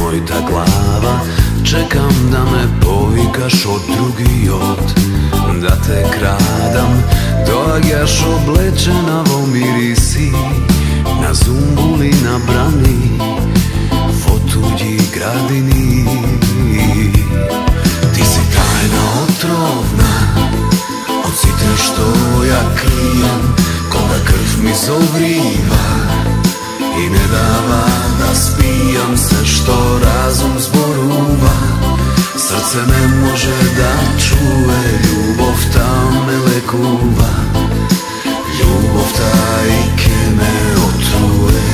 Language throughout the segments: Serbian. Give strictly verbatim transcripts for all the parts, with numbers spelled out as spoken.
mojta glava, čekam da me povikaš od drugi od, da te kradam, doagjaš oblečena vo mirisi, na zumbuli, na brani, vo tuđi gradini. Ti si tajna otrovna, od site što ja krijem, koga krv mi zovriva i ne dava da spijam se što razum zboruva. Srce ne može da čuje, ljubav ta me lekuva, ljubav ta i ke me otruje.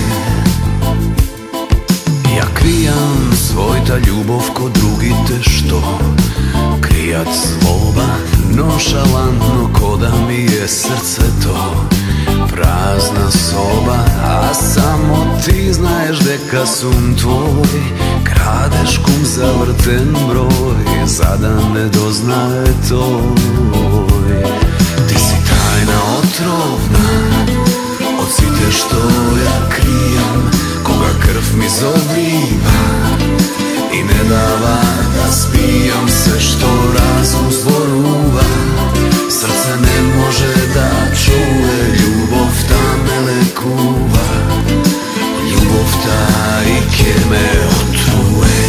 Ja krijam svojta ljubav ko drugi te što, krijat zloba nonšalantno ko da mi je srce to. Prazna soba, a samo ti znaješ deka sum tvoj, kradeš kum zavrten broj, za da ne doznaje toj. Ti si tajna otrovna, od site što ja krijam, koga krv mi zovriva i ne dava da spijam se što razum zboruva. Srce ne može da čuje, ljubav ta me lekuva, ljubav ta i ke me otruje.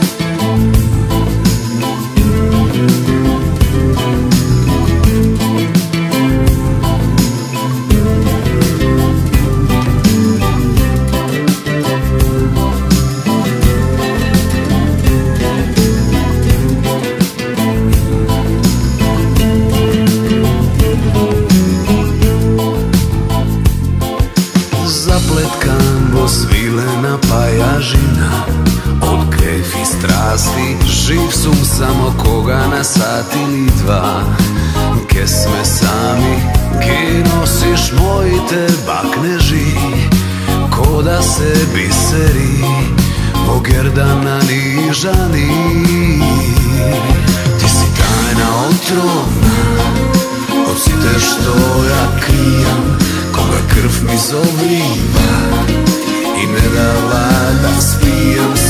Zapletkan svilena pajažina, od grefi strasti, živ sum samo koga na sat ili dva. Ke sme sami, ke nosiš moji te bakneži, ko da se biseri, po gerdana nižani. Ti si tajna otrovna, od site što ja krijam, koga krv mi zovriva i ne dava da spijem